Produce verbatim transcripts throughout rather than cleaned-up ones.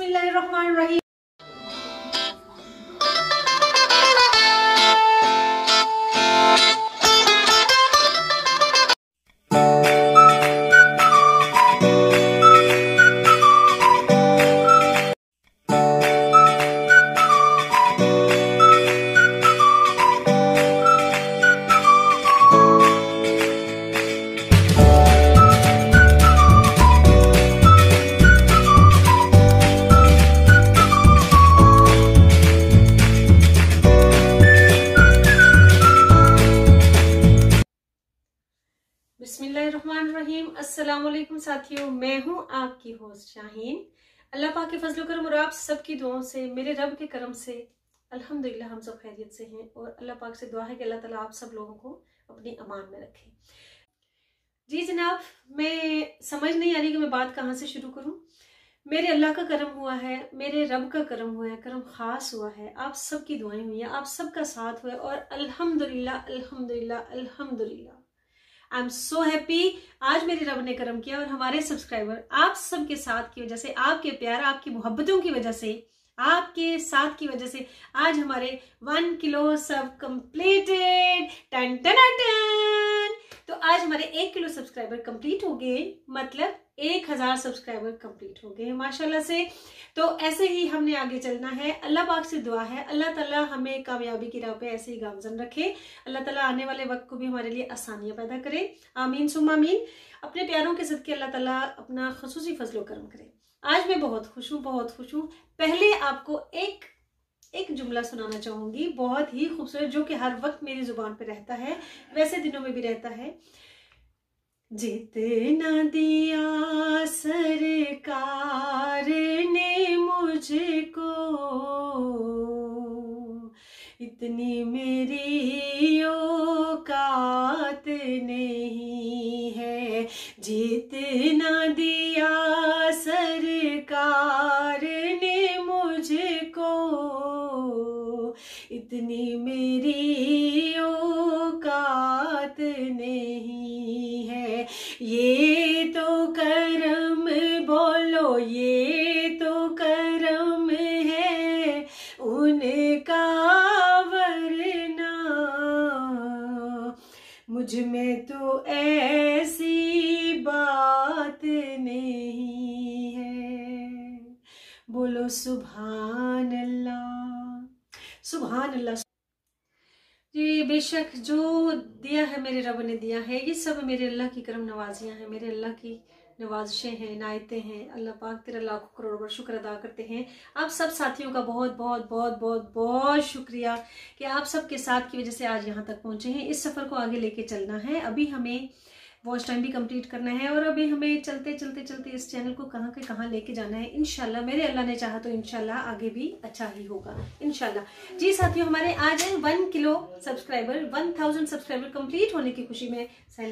बिस्मिल्लाहिर्रहमानिर्रहीम। बिस्मिल्लाहिर्रहमानिर्रहीम। अस्सलाम वालेकुम साथियों, मैं हूं आपकी होस्ट शाहीन। अल्लाह पाक के फजल करम और आप सबकी दुआओं से, मेरे रब के करम से अल्हम्दुलिल्लाह हम सब खैरियत से हैं और अल्लाह पाक से दुआ है कि अल्लाह ताला आप सब लोगों को अपनी अमान में रखे। जी जनाब, मैं समझ नहीं आ रही कि मैं बात कहाँ से शुरू करूँ। मेरे अल्लाह का करम हुआ है, मेरे रब का करम हुआ है, करम खास हुआ है, आप सबकी दुआएं हुई हैं, आप सबका साथ हुआ है और अल्हम्दुलिल्लाह अल्हम्दुलिल्लाह अल्हम्दुलिल्लाह आई एम सो हैप्पी। आज मेरे रब ने करम किया और हमारे सब्सक्राइबर आप सबके साथ की वजह से, आपके प्यार, आपकी मोहब्बतों की वजह से, आपके साथ की वजह से आज हमारे वन किलो सब कंप्लीटेड। टन टन टन। तो आज हमारे एक किलो सब्सक्राइबर कंप्लीट हो गए, मतलब एक हजार सब्सक्राइबर कंप्लीट हो गए माशाल्लाह से। तो ऐसे ही हमने आगे चलना है। अल्लाह पाक से दुआ है अल्लाह ताला हमें कामयाबी की राह पे ऐसे ही गामजन रखे। अल्लाह ताला आने वाले वक्त को भी हमारे लिए आसानियां पैदा करे, आमीन सुम्मा आमीन। अपने प्यारों के सदके अल्लाह ताला अपना खसूसी फजलो करम करे। आज मैं बहुत खुश हूँ, बहुत खुश हूँ। पहले आपको एक एक जुमला सुनाना चाहूंगी, बहुत ही खूबसूरत, जो कि हर वक्त मेरी जुबान पे रहता है, वैसे दिनों में भी रहता है। जितना दिया सरकार ने मुझको, इतनी मेरी औकात नहीं है। जितना दिया सरकार ने मुझको, इतनी मेरी औकात नहीं है। ये तो करम, बोलो ये तो करम है उनका, वरना मुझ में तो ऐसी बात नहीं है। बोलो सुभान अल्लाह, सुभान अल्लाह। जी बेशक जो दिया है मेरे रब ने दिया है, ये सब मेरे अल्लाह की करम नवाजियां हैं, मेरे अल्लाह की नवाजिशें हैं, नायतें हैं। अल्लाह पाक तेरा लाखों करोड़ बार शुक्र अदा करते हैं। आप सब साथियों का बहुत बहुत बहुत बहुत बहुत शुक्रिया कि आप सबके साथ की वजह से आज यहाँ तक पहुंचे हैं। इस सफ़र को आगे लेके चलना है। अभी हमें वॉच टाइम भी कंप्लीट करना है और अभी हमें चलते चलते चलते इस चैनल को कहाँ के कहाँ लेके जाना है। इंशाल्लाह मेरे अल्लाह ने चाहा तो इंशाल्लाह आगे भी अच्छा ही होगा इंशाल्लाह। जी साथियों, हमारे आज है one kilo subscriber, one thousand subscriber complete होने की खुशी में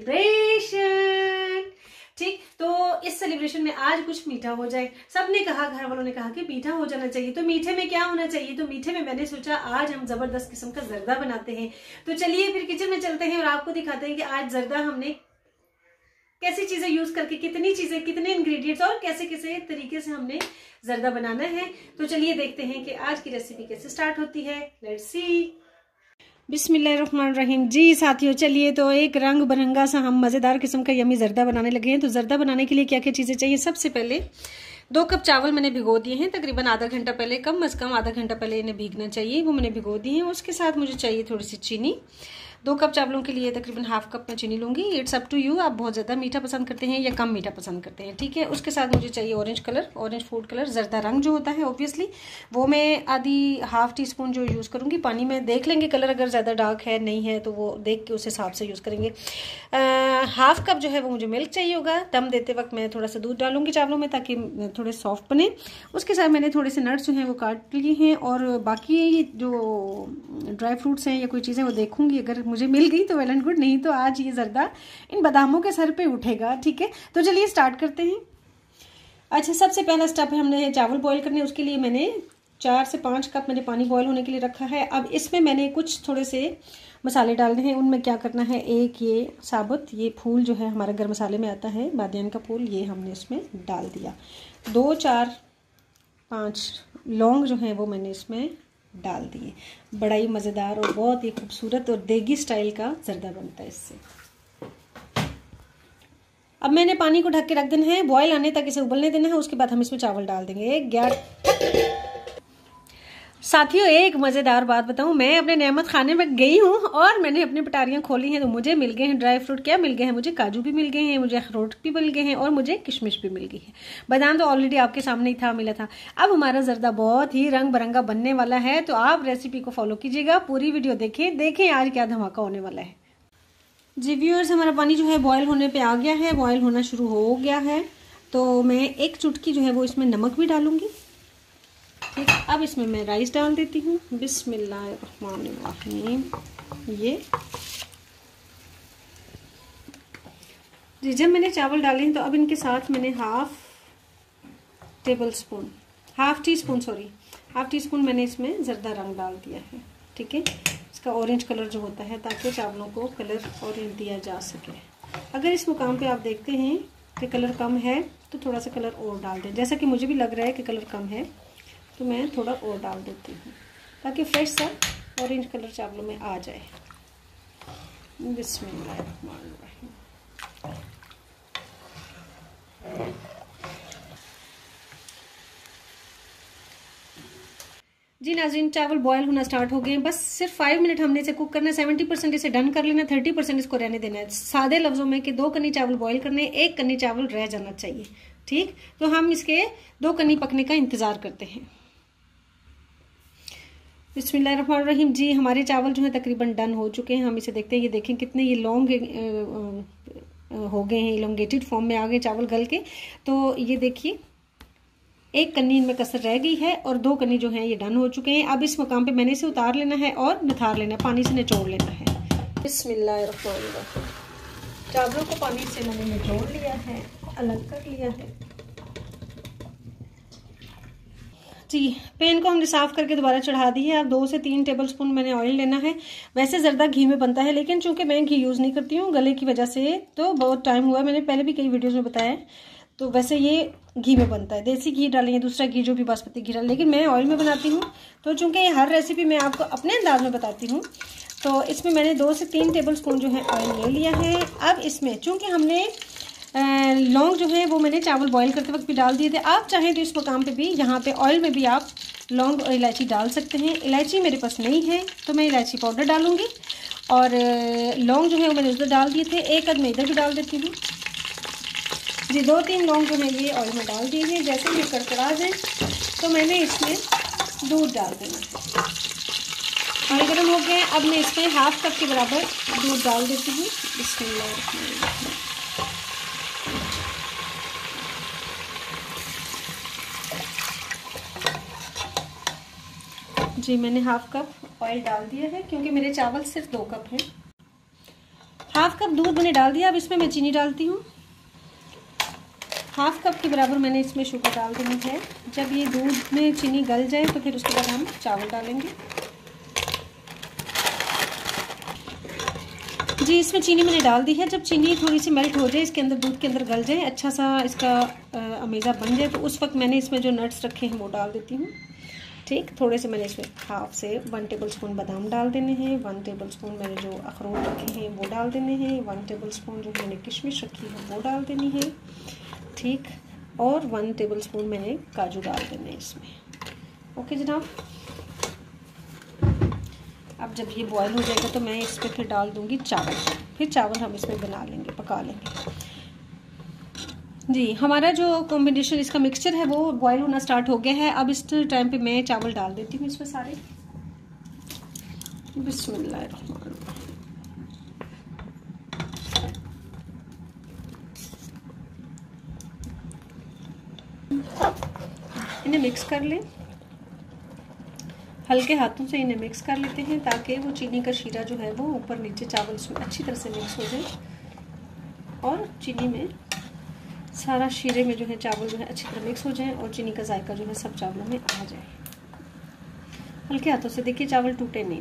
सेलिब्रेशन। ठीक, तो इस सेलिब्रेशन में आज कुछ मीठा हो जाए। सबने कहा, घर वालों ने कहा कि मीठा हो जाना चाहिए। तो मीठे में क्या होना चाहिए? तो मीठे में मैंने सोचा आज हम जबरदस्त किस्म का जर्दा बनाते हैं। तो चलिए फिर किचन में चलते हैं और आपको दिखाते हैं कि आज जर्दा हमने कैसी चीजें यूज करके, कितनी चीजें, कितने इंग्रेडिएंट्स और कैसे कैसे तरीके से हमने जर्दा बनाना है। तो चलिए देखते हैं कि आज की रेसिपी कैसे स्टार्ट होती है। Let's see. बिस्मिल्लाहिर्रहमानिर्रहीम। जी साथियों, चलिए तो एक रंग बिरंगा सा हम मजेदार किस्म का यमी जर्दा बनाने लगे हैं। तो जर्दा बनाने के लिए क्या क्या चीजें चाहिए? सबसे पहले दो कप चावल मैंने भिगो दिए हैं, तकरीबन आधा घंटा पहले, कम अज कम आधा घंटा पहले इन्हें भीगना चाहिए, वो मैंने भिगो दिए हैं। उसके साथ मुझे चाहिए थोड़ी सी चीनी। दो कप चावलों के लिए तकरीबन हाफ कप मैं चीनी लूंगी। इट्स अप टू यू, आप बहुत ज़्यादा मीठा पसंद करते हैं या कम मीठा पसंद करते हैं, ठीक है। उसके साथ मुझे चाहिए orange colour, orange food colour, जर्दा रंग जो होता है ऑब्वियसली, वो मैं आधी हाफ टी स्पून जो यूज़ करूँगी। पानी में देख लेंगे कलर अगर ज़्यादा डार्क है नहीं है तो वो देख के उस हिसाब से यूज़ करेंगे। हाफ कप जो है वो मुझे मिल्क चाहिए होगा। दम देते वक्त मैं थोड़ा सा दूध डालूंगी चावलों में ताकि थोड़े सॉफ्ट बने। उसके साथ मैंने थोड़े से नट्स जो हैं वो काट लिए हैं और बाकी जो ड्राई फ्रूट्स हैं या कोई चीज़ें वो देखूंगी, अगर मुझे मिल गई तो वेल एंड गुड, नहीं तो आज ये जर्दा इन बादामों के सर पे उठेगा, ठीक है। तो चलिए स्टार्ट करते हैं। अच्छा, सबसे पहला स्टेप है हमने चावल बॉईल करने। उसके लिए मैंने चार से पाँच कप मैंने पानी बॉईल होने के लिए रखा है। अब इसमें मैंने कुछ थोड़े से मसाले डालने हैं। उनमें क्या करना है, एक ये साबुत ये फूल जो है हमारा गर्म मसाले में आता है, बादियान का फूल, ये हमने इसमें डाल दिया। दो चार पांच लौंग जो हैं वो मैंने इसमें डाल दिए। बड़ा ही मज़ेदार और बहुत ही खूबसूरत और देगी स्टाइल का जर्दा बनता है इससे। अब मैंने पानी को ढक के रख देना है, बॉयल आने तक इसे उबलने देना है। उसके बाद हम इसमें चावल डाल देंगे। एक ग्यारह साथियों, एक मज़ेदार बात बताऊं, मैं अपने नेमत खाने में गई हूं और मैंने अपनी पटारियां खोली हैं तो मुझे मिल गए हैं ड्राई फ्रूट। क्या मिल गए हैं मुझे? काजू भी मिल गए हैं, मुझे अखरोट भी मिल गए हैं और मुझे किशमिश भी मिल गई है। बादाम तो ऑलरेडी आपके सामने ही था, मिला था। अब हमारा जर्दा बहुत ही रंग बिरंगा बनने वाला है, तो आप रेसिपी को फॉलो कीजिएगा, पूरी वीडियो देखें देखें आज क्या धमाका होने वाला है। जी व्यूअर्स, हमारा पानी जो है बॉयल होने पे आ गया है, बॉयल होना शुरू हो गया है। तो मैं एक चुटकी जो है वो इसमें नमक भी डालूंगी। ठीक, अब इसमें मैं राइस डाल देती हूँ। बिस्मिल्लाहिर्रहमानिर्रहीम। ये जी, जब मैंने चावल डाले हैं तो अब इनके साथ मैंने half tablespoon half teaspoon sorry half teaspoon मैंने इसमें जर्दा रंग डाल दिया है। ठीक है, इसका ऑरेंज कलर जो होता है, ताकि चावलों को कलर ऑरेंज दिया जा सके। अगर इस मुकाम पे आप देखते हैं कि कलर कम है तो थोड़ा सा कलर और डाल दें। जैसा कि मुझे भी लग रहा है कि कलर कम है तो मैं थोड़ा और डाल देती हूँ, ताकि फ्रेश सा ऑरेंज कलर चावलों में आ जाए। बिस्मिल्लाहिर्रहमानिर्रहीम। जी नाज़रीन, चावल बॉयल होना स्टार्ट हो गए हैं। बस सिर्फ फाइव मिनट हमने इसे कुक करना है। सेवेंटी परसेंट इसे डन कर लेना, थर्टी परसेंट इसको रहने देना है। सादे लफ्जों में कि दो कन्नी चावल बॉयल करने, एक कन्नी चावल रह जाना चाहिए। ठीक, तो हम इसके दो कन्नी पकने का इंतजार करते हैं। बिस्मिल्लाहिर्रहमानिर्रहीम। जी, हमारे चावल जो है तकरीबन डन हो चुके हैं। हम इसे देखते हैं, ये देखें कितने ये लॉन्ग हो गए हैं, इलोंगेटेड फॉर्म में आ गए चावल गल के। तो ये देखिए, एक कन्नी इनमें कसर रह गई है और दो कन्नी जो है ये डन हो चुके हैं। अब इस मकाम पे मैंने इसे उतार लेना है और निथार लेना है, पानी से निचोड़ लेना है। बिस्मिल्लाहिर्रहमानिर्रहीम। चावलों को पानी से मैंने निचोड़ लिया है, अलग कर लिया है। जी, पैन को हमने साफ करके दोबारा चढ़ा दी है। अब दो से तीन टेबल स्पून मैंने ऑयल लेना है। वैसे जर्दा घी में बनता है, लेकिन चूंकि मैं घी यूज़ नहीं करती हूँ गले की वजह से, तो बहुत टाइम हुआ, मैंने पहले भी कई वीडियोस में बताया है। तो वैसे ये घी में बनता है, देसी घी डालेंगे, दूसरा घी जो भी बासमती घी डालें, लेकिन मैं ऑयल में बनाती हूँ। तो चूंकि ये हर रेसिपी मैं आपको अपने अंदाज में बताती हूँ, तो इसमें मैंने दो से तीन टेबल स्पून जो है ऑयल ले लिया है। अब इसमें चूंकि हमने लौंग जो है वो मैंने चावल बॉईल करते वक्त भी डाल दिए थे। आप चाहें तो इस मकाम पे भी, यहाँ पे ऑयल में भी आप लौंग और इलायची डाल सकते हैं। इलायची मेरे पास नहीं है तो मैं इलायची पाउडर डालूंगी। और लौंग जो है वो मैंने उधर डाल दिए थे, एक अद मैं इधर भी डाल देती हूँ। जी, दो तीन लौंग जो है ये ऑयल में डाल दिए हैं। जैसे ये कड़कड़ा जाए तो मैंने इसमें दूध डाल देना है। ऑयल गर्म हो गया, अब मैं इसमें हाफ कप के बराबर दूध डाल देती हूँ। बिस्मिल्लाह। जी, मैंने हाफ कप ऑयल डाल दिया है क्योंकि मेरे चावल सिर्फ दो कप हैं। हाफ कप दूध मैंने डाल दिया। अब इसमें मैं चीनी डालती हूँ। हाफ कप के बराबर मैंने इसमें शुगर डाल देनी है। जब ये दूध में चीनी गल जाए तो फिर उसके बाद हम चावल डालेंगे। जी, इसमें चीनी मैंने डाल दी है। जब चीनी थोड़ी सी मेल्ट हो जाए, इसके अंदर दूध के अंदर गल जाए, अच्छा सा इसका अमेज़ा बन जाए, तो उस वक्त मैंने इसमें जो नट्स रखे हैं वो डाल देती हूँ। ठीक, थोड़े से मैंने इसमें हाफ से वन टेबल स्पून बादाम डाल देने हैं। वन टेबल स्पून मैंने जो अखरोट रखे हैं वो डाल देने हैं। वन टेबल स्पून जो मैंने किशमिश रखी है वो डाल देनी है। ठीक, और वन टेबल स्पून मैंने काजू डाल देने हैं इसमें। ओके जनाब। अब जब ये बॉयल हो जाएगा तो मैं इस पर फिर डाल दूंगी चावल। फिर चावल हम इसमें बना लेंगे, पका लेंगे। जी, हमारा जो कॉम्बिनेशन इसका मिक्सचर है वो बॉयल होना स्टार्ट हो गया है। अब इस टाइम पे मैं चावल डाल देती हूँ इसमें सारे। बिस्मिल्लाहिर्रहमानिर्रहीम। इन्हें मिक्स कर लें, हल्के हाथों से इन्हें मिक्स कर लेते हैं ताकि वो चीनी का शीरा जो है वो ऊपर नीचे चावल इसमें अच्छी तरह से मिक्स हो जाए और चीनी में सारा शीरे में जो है चावल जो है अच्छी तरह मिक्स हो जाए और चीनी का जायका जो है सब चावलों में आ जाए। हल्के हाथों से देखिए चावल टूटे नहीं।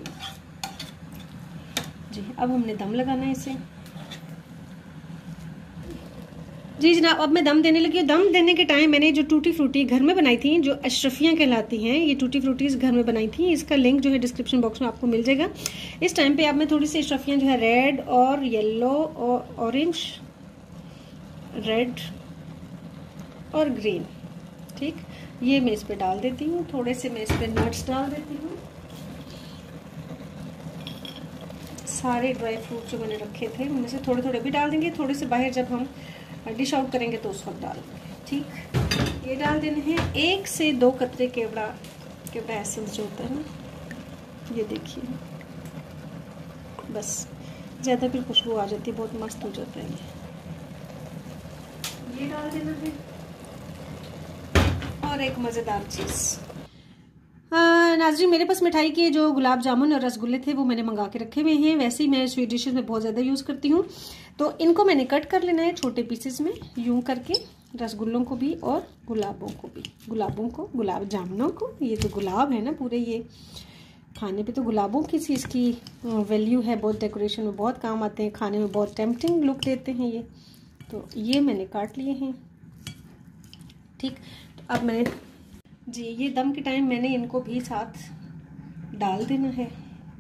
जी, अब हमने दम लगाना है इसे। जी जनाब, अब मैं दम देने लगी हूँ। दम देने के टाइम मैंने जो टूटी फ्रूटी घर में बनाई थी, जो अशरफियाँ कहलाती हैं, ये टूटी फ्रूटीज घर में बनाई थी, इसका लिंक जो है डिस्क्रिप्शन बॉक्स में आपको मिल जाएगा। इस टाइम पे अब मैं थोड़ी सी अशरफियाँ जो है रेड और येलो और ऑरेंज, रेड और ग्रीन, ठीक, ये मैं इस पर डाल देती हूँ। थोड़े से मैं इस पर नट्स डाल देती हूँ। सारे ड्राई फ्रूट जो मैंने रखे थे उनमें से थोड़े थोड़े भी डाल देंगे, थोड़े से बाहर जब हम डिश आउट करेंगे तो उस वक्त डाल देंगे, ठीक। ये डाल देने हैं एक से दो कतरे केवड़ा, केवड़ा एसेंस जो होता है ना, ये देखिए, बस, ज़्यादा फिर खुशबू आ जाती है, बहुत मस्त हो जाता है ये। ये डाल देना है और एक मज़ेदार चीज़। नाज़रीन, मेरे पास मिठाई के जो गुलाब जामुन और रसगुल्ले थे वो मैंने मंगा के रखे हुए हैं। वैसे ही मैं स्वीट डिशेस में बहुत ज़्यादा यूज़ करती हूँ, तो इनको मैंने कट कर लेना है छोटे पीसेस में, यूं करके, रसगुल्लों को भी और गुलाबों को भी, गुलाबों को, गुलाब जामुनों को। ये तो गुलाब है ना पूरे, ये खाने पे तो गुलाबों की चीज़ की वैल्यू है, बहुत डेकोरेशन में बहुत काम आते हैं, खाने में बहुत टेम्पटिंग लुक देते हैं ये। तो ये मैंने काट लिए हैं, ठीक। तो अब मैंने जी, ये दम के टाइम मैंने इनको भी साथ डाल देना है।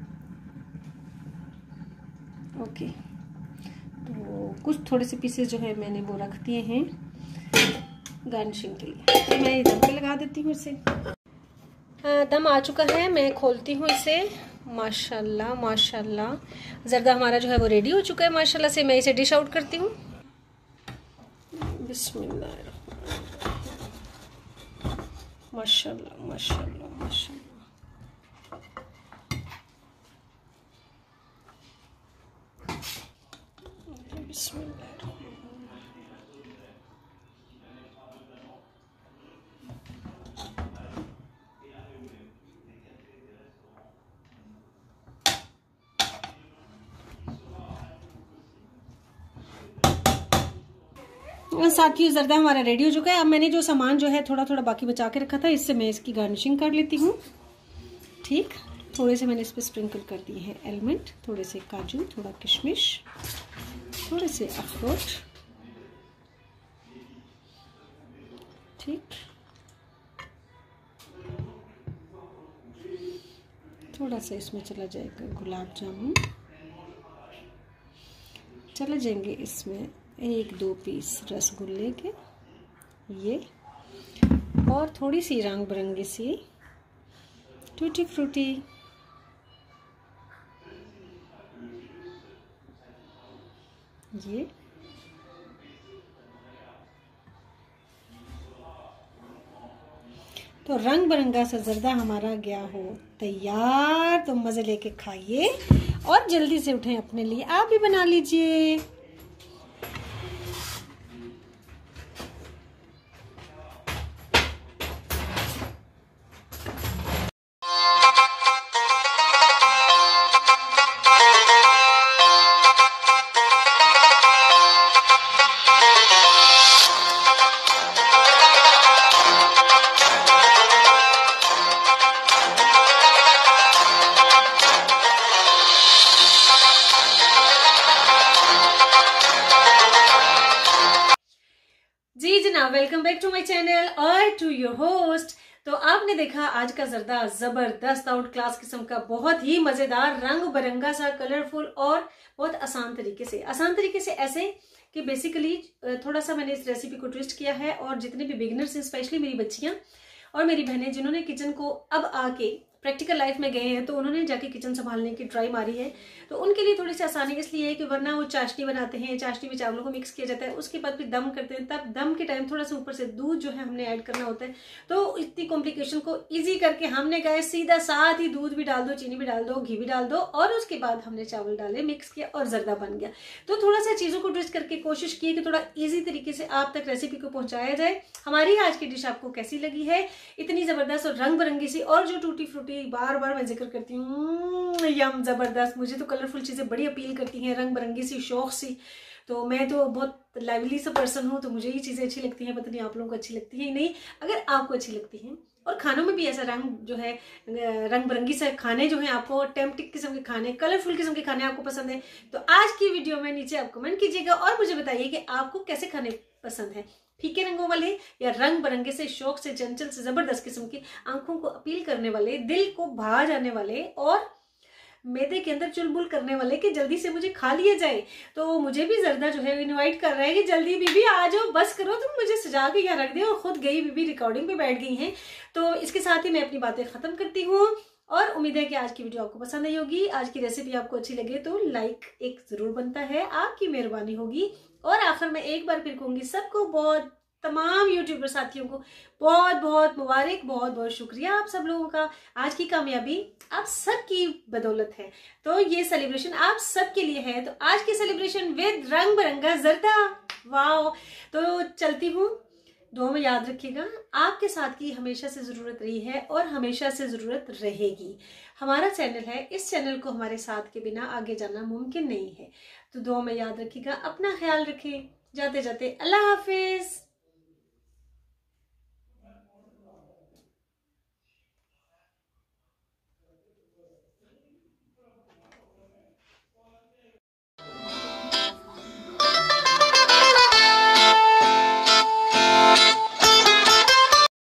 ओके, तो कुछ थोड़े से पीसेस जो है मैंने वो रख दिए हैं गार्निशिंग के लिए। तो मैं दम पे लगा देती हूँ इसे। दम आ चुका है, मैं खोलती हूँ इसे। माशाल्लाह माशाल्लाह, ज़र्दा हमारा जो है वो रेडी हो चुका है माशाल्लाह से। मैं इसे डिश आउट करती हूँ। बिस्मिल्लाह, माशाल्लाह माशाल्लाह माशाल्लाह। बिस्मिल्लाह। साथियों, जर्दा हमारा रेडी हो चुका है। अब मैंने जो सामान जो है थोड़ा थोड़ा बाकी बचा के रखा था, इससे मैं इसकी गार्निशिंग कर लेती हूँ, ठीक। थोड़े से मैंने इस पर स्प्रिंकल कर दिए हैं एलमंड, थोड़े से काजू, थोड़ा किशमिश, थोड़े से अखरोट, ठीक। थोड़ा सा इसमें चला जाएगा गुलाब जामुन, चले जाएंगे इसमें एक दो पीस रसगुल्ले के ये, और थोड़ी सी रंग बिरंगी सी टूटी फ्रूटी, ये। तो रंग बिरंगा सा जर्दा हमारा गया हो तैयार। तो मज़े लेके खाइए और जल्दी से उठें, अपने लिए आप भी बना लीजिए। Welcome back to my channel और टू योर होस्ट। तो आपने देखा आज का जर्दा जबरदस्त आउट क्लास किस्म का, बहुत ही मजेदार, रंग बिरंगा सा, कलरफुल और बहुत आसान तरीके से। आसान तरीके से ऐसे कि बेसिकली थोड़ा सा मैंने इस रेसिपी को ट्विस्ट किया है, और जितने भी बिगिनर्स हैं, स्पेशली मेरी बच्चियां और मेरी बहनें जिन्होंने किचन को अब आके प्रैक्टिकल लाइफ में गए हैं, तो उन्होंने जाके किचन संभालने की ट्राई मारी है, तो उनके लिए थोड़ी सी आसानी इसलिए है कि वरना वो चाशनी बनाते हैं, चाशनी में चावलों को मिक्स किया जाता है, उसके बाद फिर दम करते हैं, तब दम के टाइम थोड़ा सा ऊपर से दूध जो है हमने ऐड करना होता है। तो इतनी कॉम्प्लिकेशन को ईजी करके हमने कहा सीधा साथ ही दूध भी डाल दो, चीनी भी डाल दो, घी भी डाल दो, और उसके बाद हमने चावल डाले, मिक्स किया और जर्दा बन गया। तो थोड़ा सा चीजों को ट्विस्ट करके कोशिश की कि थोड़ा ईजी तरीके से आप तक रेसिपी को पहुंचाया जाए। हमारी आज की डिश आपको कैसी लगी है? इतनी जबरदस्त और रंग बिरंगी सी, और जो टूटी फ्रूटी बार बार मैं जिक्र करती हूँ, यम जबरदस्त। मुझे तो कलरफुल चीजें बड़ी अपील करती हैं, रंग बिरंगी सी, शौक सी। तो मैं तो बहुत लाइवली सा पर्सन हूँ, तो मुझे ये चीजें अच्छी लगती हैं। पता नहीं आप लोगों को अच्छी लगती है नहीं। अगर आपको अच्छी लगती हैं और खानों में भी ऐसा रंग जो है, रंग बिरंगी से खाने जो है, आपको टेम्पटिक किस्म के खाने, कलरफुल किस्म के खाने आपको पसंद है, तो आज की वीडियो में नीचे आप कमेंट कीजिएगा और मुझे बताइए कि आपको कैसे खाने पसंद है, फीके रंगों वाले या रंग बिरंगे से, शौक से, चंचल से, जबरदस्त किस्म के, आंखों को अपील करने वाले, दिल को भा जाने वाले और मैदे के अंदर चुलबुल करने वाले कि जल्दी से मुझे खा लिया जाए। तो मुझे भी जरदा जो है इनवाइट कर रहा है कि जल्दी बीबी आ जाओ, बस करो, तुम मुझे सजा के यहाँ रख दे, और खुद गई बीबी रिकॉर्डिंग पे बैठ गई हैं। तो इसके साथ ही मैं अपनी बातें खत्म करती हूँ और उम्मीद है कि आज की वीडियो आपको पसंद आई होगी। आज की रेसिपी आपको अच्छी लगे तो लाइक एक जरूर बनता है, आपकी मेहरबानी होगी। और आखिर में एक बार फिर कहूंगी, सबको बहुत, तमाम यूट्यूबर साथियों को बहुत बहुत मुबारक, बहुत बहुत शुक्रिया आप सब लोगों का। आज की कामयाबी आप सबकी बदौलत है, तो ये सेलिब्रेशन आप सबके लिए है। तो आज की सेलिब्रेशन विद रंग बिरंगा जरदा, वाओ। तो चलती हूँ, दुआ में याद रखिएगा, आपके साथ की हमेशा से जरूरत रही है और हमेशा से जरूरत रहेगी। हमारा चैनल है, इस चैनल को हमारे साथ के बिना आगे जाना मुमकिन नहीं है। तो दुआ में याद रखिएगा, अपना ख्याल रखें, जाते जाते अल्लाह हाफिज।